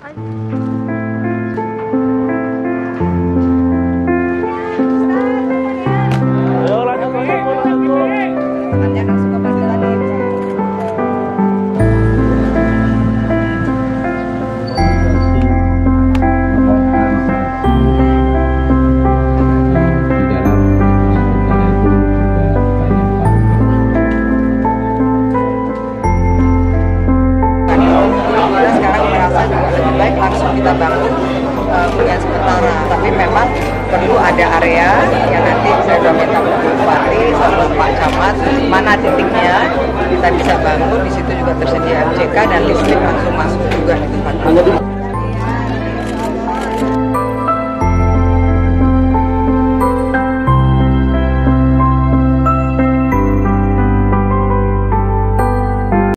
Langsung kita bangun hunian sementara, tapi memang perlu ada area yang nanti saya minta Pak Bupati sama Pak Camat mana titiknya kita bisa bangun. Di situ juga tersedia MCK dan listrik langsung masuk juga di tempat.